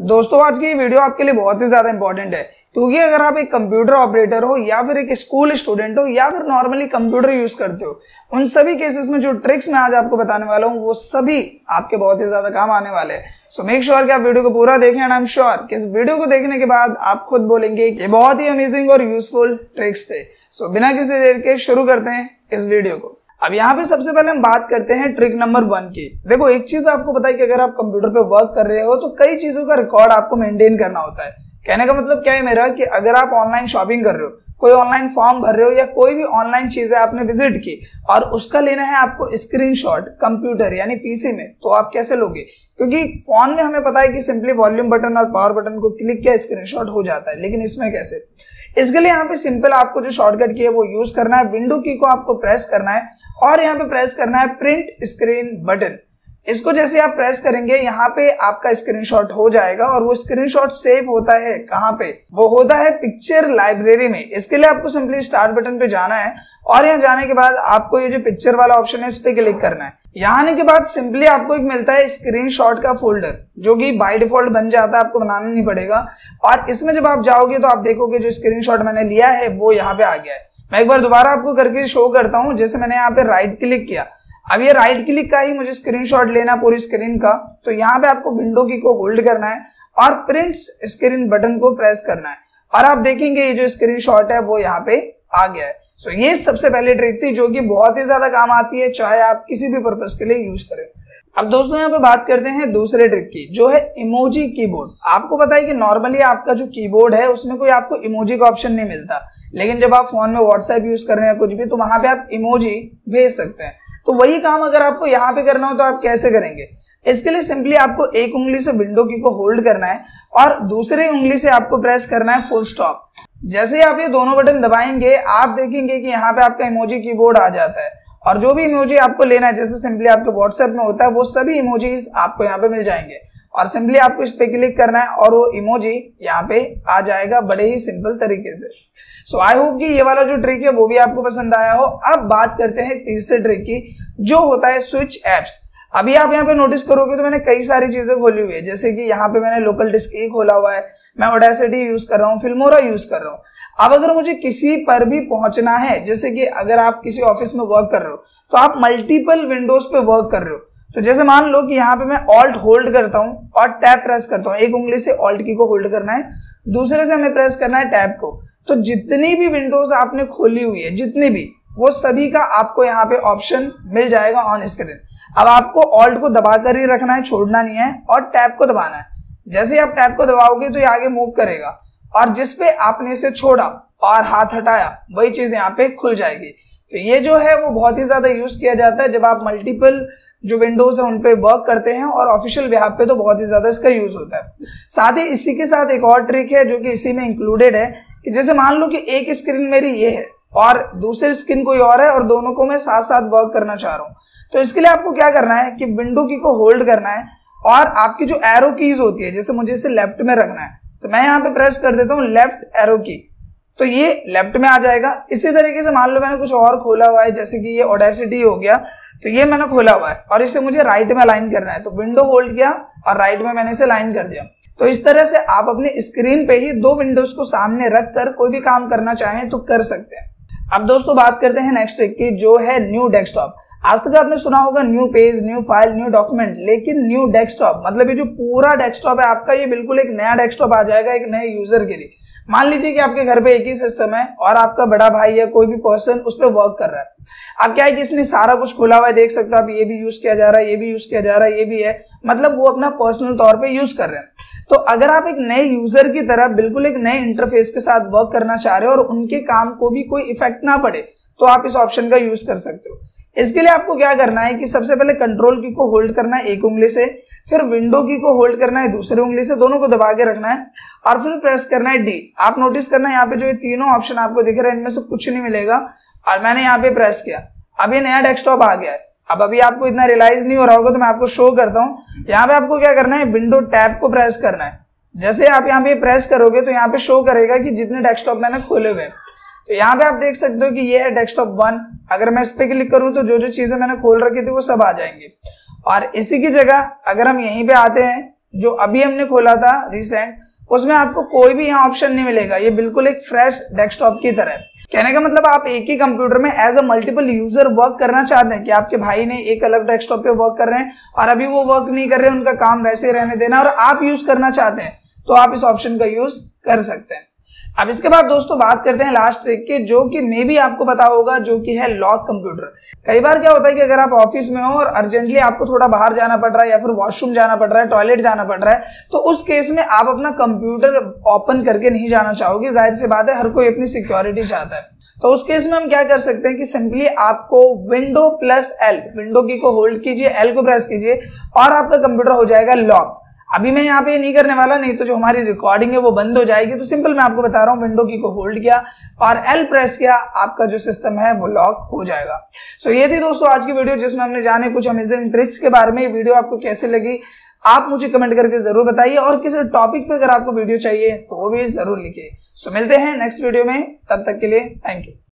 दोस्तों आज की वीडियो आपके लिए बहुत ही ज्यादा इंपॉर्टेंट है क्योंकि अगर आप एक कंप्यूटर ऑपरेटर हो या फिर एक स्कूल स्टूडेंट हो या फिर नॉर्मली कंप्यूटर यूज करते हो, उन सभी केसेस में जो ट्रिक्स मैं आज आपको बताने वाला हूँ वो सभी आपके बहुत ही ज्यादा काम आने वाले हैं। सो मेक श्योर कि आप वीडियो को पूरा देखें एंड आई एम श्योर कि इस वीडियो को देखने के बाद आप खुद बोलेंगे कि बहुत ही अमेजिंग और यूजफुल ट्रिक्स थे। सो बिना किसी देर के शुरू करते हैं इस वीडियो को। अब यहाँ पे सबसे पहले हम बात करते हैं ट्रिक नंबर 1 की। देखो एक चीज आपको पता है कि अगर आप कंप्यूटर पे वर्क कर रहे हो तो कई चीजों का रिकॉर्ड आपको मेंटेन करना होता है। कहने का मतलब क्या है मेरा कि अगर आप ऑनलाइन शॉपिंग कर रहे हो, कोई ऑनलाइन फॉर्म भर रहे हो या कोई भी ऑनलाइन चीजें आपने विजिट की और उसका लेना है आपको स्क्रीनशॉट कंप्यूटर यानी पीसी में, तो आप कैसे लोगे? क्योंकि फोन में हमें पता है कि सिंपली वॉल्यूम बटन और पावर बटन को क्लिक किया स्क्रीनशॉट हो जाता है, लेकिन इसमें कैसे? इसके लिए यहाँ पे सिंपल आपको जो शॉर्टकट की है वो यूज करना है। विंडो की को आपको प्रेस करना है और यहाँ पे प्रेस करना है प्रिंट स्क्रीन बटन। इसको जैसे आप प्रेस करेंगे यहाँ पे आपका स्क्रीनशॉट हो जाएगा और वो स्क्रीनशॉट सेव होता है कहाँ पे? वो होता है पिक्चर लाइब्रेरी में। इसके लिए आपको सिंपली स्टार्ट बटन पे जाना है और यहाँ जाने के बाद आपको ये जो पिक्चर वाला ऑप्शन है इस पे क्लिक करना है। यहाँ आने के बाद सिंपली आपको एक मिलता है स्क्रीनशॉट का फोल्डर जो कि बाय डिफॉल्ट बन जाता है, आपको बनाना नहीं पड़ेगा। और इसमें जब आप जाओगे तो आप देखोगे जो स्क्रीनशॉट मैंने लिया है वो यहाँ पे आ गया है। मैं एक बार दोबारा आपको करके शो करता हूँ। जैसे मैंने यहाँ पे राइट क्लिक किया, अब ये राइट क्लिक का ही मुझे स्क्रीनशॉट लेना पूरी स्क्रीन का, तो यहाँ पे आपको विंडो की को होल्ड करना है और प्रिंट स्क्रीन बटन को प्रेस करना है और आप देखेंगे ये जो स्क्रीनशॉट है वो यहाँ पे आ गया है। सो ये सबसे पहले ट्रिक थी जो कि बहुत ही ज्यादा काम आती है चाहे आप किसी भी पर्पस के लिए यूज करें। अब दोस्तों यहाँ पे बात करते हैं दूसरे ट्रिक की जो है इमोजी कीबोर्ड। आपको पता है कि नॉर्मली आपका जो कीबोर्ड है उसमें कोई आपको इमोजी का ऑप्शन नहीं मिलता, लेकिन जब आप फोन में व्हाट्सएप यूज कर रहे हैं कुछ भी तो वहां पे आप इमोजी भेज सकते हैं। तो वही काम अगर आपको यहाँ पे करना हो तो आप कैसे करेंगे? इसके लिए सिंपली आपको एक उंगली से विंडो की को होल्ड करना है और दूसरी उंगली से आपको प्रेस करना है फुल स्टॉप। जैसे ही आप ये दोनों बटन दबाएंगे आप देखेंगे कि यहाँ पे आपका इमोजी कीबोर्ड आ जाता है और जो भी इमोजी आपको लेना है, जैसे सिंपली आपके व्हाट्सएप में होता है, वो सभी इमोजीज आपको यहाँ पे मिल जाएंगे और सिंपली आपको इस पे क्लिक करना है और वो इमोजी यहाँ पे आ जाएगा बड़े ही सिंपल तरीके से। सो आई होप कि ये वाला जो ट्रिक है वो भी आपको पसंद आया हो। अब बात करते हैं तीसरे ट्रिक की जो होता है स्विच एप्स। अभी आप यहाँ पे नोटिस करोगे तो मैंने कई सारी चीजें खोली हुई है, जैसे कि यहाँ पे मैंने लोकल डिस्क ई खोला हुआ है, मैं ऑडेसिटी यूज कर रहा हूँ, फिल्मोरा यूज कर रहा हूँ। अब अगर मुझे किसी पर भी पहुंचना है, जैसे कि अगर आप किसी ऑफिस में वर्क कर रहे हो तो आप मल्टीपल विंडोज पे वर्क कर रहे हो, तो जैसे मान लो कि यहाँ पे मैं ऑल्ट होल्ड करता हूँ और टैब प्रेस करता हूँ। एक उंगली से ऑल्ट की को होल्ड करना है, दूसरे से हमें प्रेस करना है टैब को। तो जितनी भी विंडोज आपने खोली हुई है, जितनी भी, वो सभी का आपको यहाँ पे ऑप्शन मिल जाएगा ऑन स्क्रीन। अब आपको ऑल्ट को दबाकर ही रखना है, छोड़ना नहीं है, और टैब को दबाना है। जैसे ही आप टैब को दबाओगे तो ये आगे मूव करेगा और जिसपे आपने इसे छोड़ा और हाथ हटाया वही चीज यहाँ पे खुल जाएगी। तो ये जो है वो बहुत ही ज्यादा यूज किया जाता है जब आप मल्टीपल जो विंडोज है उनपे वर्क करते हैं और ऑफिशियल बिहाफ पे तो बहुत ही ज्यादा इसका यूज होता है। साथ ही इसी के साथ एक और ट्रिक है जो कि इसी में इंक्लूडेड है कि जैसे मान लो कि एक स्क्रीन मेरी ये है और दूसरी स्क्रीन कोई और है और दोनों को मैं साथ साथ वर्क करना चाह रहा हूँ, तो इसके लिए आपको क्या करना है कि विंडो की को होल्ड करना है और आपकी जो एरो कीज होती है, जैसे मुझे इसे लेफ्ट में रखना है तो मैं यहाँ पे प्रेस कर देता हूँ लेफ्ट एरो की, तो ये लेफ्ट में आ जाएगा। इसी तरीके से मान लो मैंने कुछ और खोला हुआ है, जैसे कि ये ऑडेसिटी हो गया, तो ये मैंने खोला हुआ है और इसे मुझे राइट में अलाइन करना है, तो विंडो होल्ड किया और राइट में मैंने इसे अलाइन कर दिया। तो इस तरह से आप अपनी स्क्रीन पे ही दो विंडोज को सामने रखकर कोई भी काम करना चाहें तो कर सकते हैं। अब दोस्तों बात करते हैं नेक्स्ट ट्रिक की जो है न्यू डेस्कटॉप। आज तक आपने सुना होगा new page, new file, new document, लेकिन न्यू डेस्कटॉप मतलब ये जो पूरा डेस्कटॉप है आपका, ये बिल्कुल एक नया डेस्कटॉप आ जाएगा एक नए यूजर के लिए। मान लीजिए कि आपके घर पे एक ही सिस्टम है और आपका बड़ा भाई या कोई भी पर्सन उस पर वर्क कर रहा है। अब क्या है कि इसने सारा कुछ खोला हुआ है, देख सकते हो आप, ये भी यूज किया जा रहा है, ये भी यूज किया जा रहा है, ये भी है, मतलब वो अपना पर्सनल तौर पे यूज कर रहे हैं। तो अगर आप एक नए यूजर की तरह बिल्कुल एक नए इंटरफेस के साथ वर्क करना चाह रहे हो और उनके काम को भी कोई इफेक्ट ना पड़े, तो आप इस ऑप्शन का यूज कर सकते हो। इसके लिए आपको क्या करना है कि सबसे पहले कंट्रोल की को होल्ड करना है एक उंगली से, फिर विंडो की को होल्ड करना है दूसरी उंगली से, दोनों को दबा के रखना है और फिर प्रेस करना है डी। आप नोटिस करना है यहाँ पे जो ये तीनों ऑप्शन आपको दिख रहे हैं इनमें से कुछ नहीं मिलेगा और मैंने यहाँ पे प्रेस किया, अब ये नया डेस्कटॉप आ गया है। अब अभी आपको इतना रियलाइज नहीं हो रहा होगा तो मैं आपको शो करता हूँ। यहाँ पे आपको क्या करना है, विंडो टैब को प्रेस करना है। जैसे आप यहाँ पे प्रेस करोगे तो यहाँ पे शो करेगा कि जितने डेस्कटॉप मैंने खोले हुए, तो यहाँ पे आप देख सकते हो कि ये है डेस्कटॉप 1। अगर मैं इस पे क्लिक करूँ तो जो जो चीजें मैंने खोल रखी थी वो सब आ जाएंगी। और इसी की जगह अगर हम यहीं पे आते हैं जो अभी हमने खोला था रिसेंट, उसमें आपको कोई भी यहाँ ऑप्शन नहीं मिलेगा। ये बिल्कुल एक फ्रेश डेस्कटॉप की तरह है। कहने का मतलब आप एक ही कंप्यूटर में as a multiple user work करना चाहते हैं कि आपके भाई ने एक अलग डेस्कटॉप पे वर्क कर रहे हैं और अभी वो वर्क नहीं कर रहे हैं, उनका काम वैसे रहने देना और आप यूज करना चाहते हैं, तो आप इस ऑप्शन का यूज कर सकते हैं। अब इसके बाद दोस्तों बात करते हैं लास्ट ट्रिक की, जो कि मे भी आपको पता होगा, जो कि है लॉक कंप्यूटर। कई बार क्या होता है कि अगर आप ऑफिस में हो और अर्जेंटली आपको थोड़ा बाहर जाना पड़ रहा है या फिर वॉशरूम जाना पड़ रहा है, टॉयलेट जाना पड़ रहा है, तो उस केस में आप अपना कंप्यूटर ओपन करके नहीं जाना चाहोगे। जाहिर सी बात है, हर कोई अपनी सिक्योरिटी चाहता है। तो उस केस में हम क्या कर सकते हैं कि सिंपली आपको विंडो प्लस एल, विंडो की को होल्ड कीजिए, एल को प्रेस कीजिए और आपका कंप्यूटर हो जाएगा लॉक। अभी मैं यहाँ पे नहीं करने वाला, नहीं तो जो हमारी रिकॉर्डिंग है वो बंद हो जाएगी। तो सिंपल मैं आपको बता रहा हूँ, विंडो की को होल्ड किया और एल प्रेस किया, आपका जो सिस्टम है वो लॉक हो जाएगा। सो ये थी दोस्तों आज की वीडियो, जिसमें हमने जाने कुछ अमेजिंग ट्रिक्स के बारे में। ये वीडियो आपको कैसे लगी आप मुझे कमेंट करके जरूर बताइए, और किसी टॉपिक पे अगर आपको वीडियो चाहिए तो वो भी जरूर लिखिए। सो मिलते हैं नेक्स्ट वीडियो में, तब तक के लिए थैंक यू।